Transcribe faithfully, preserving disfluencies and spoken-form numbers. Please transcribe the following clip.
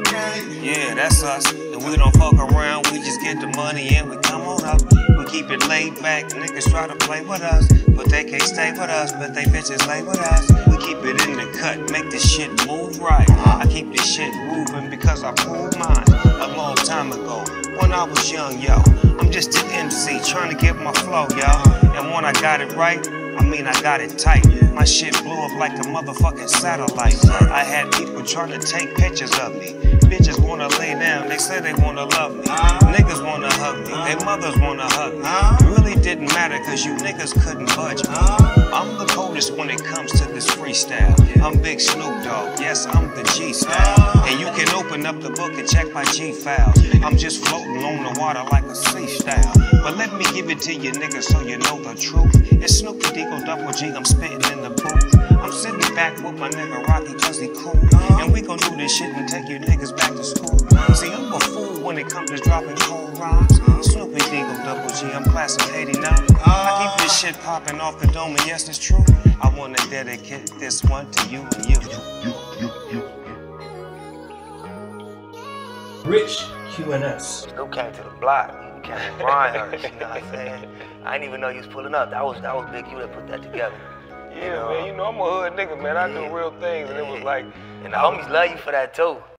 Yeah, that's us. And we don't fuck around, we just get the money and we come on up. We keep it laid back, niggas try to play with us, but they can't stay with us, but they bitches lay with us. We keep it in the cut, make this shit move right. I keep this shit moving because I proved mine a long time ago when I was young, yo. I'm just an M C trying to get my flow, yo. And when I got it right, I mean I got it tight. My shit blew up like a motherfucking satellite. I had people trying to take pictures of me. Bitches wanna lay down, they say they wanna love me. Niggas wanna hug me, their mothers wanna hug me. Really didn't matter cause you niggas couldn't budge me. I'm the coldest when it comes to this freestyle. I'm Big Snoop Dogg, yes I'm the G style. And you can open up the book and check my G files. I'm just floating on the water like a sea style. But let me give it to you niggas so you know the truth. It's Snoop Dogg, double G, I'm spitting in the booth. I'm sitting back with my nigga Rocky cause he cool. And we gon' do this shit and take you niggas back to school. See, I'm a fool when it comes to dropping cold rhymes. Snoop Dogg, double G, I'm class of eighty-nine. I keep this shit popping off the dome and yes, it's true. I wanna dedicate this one to you and you. Rich Q N S. Snoop came to the block. He came to Brian, you know what I'm saying? I didn't even know you was pulling up. That was that was Big U that put that together. Yeah, you know? Man, you know I'm a hood nigga, man. I yeah. do real things, and yeah. it was like... And the homies love you for that, too.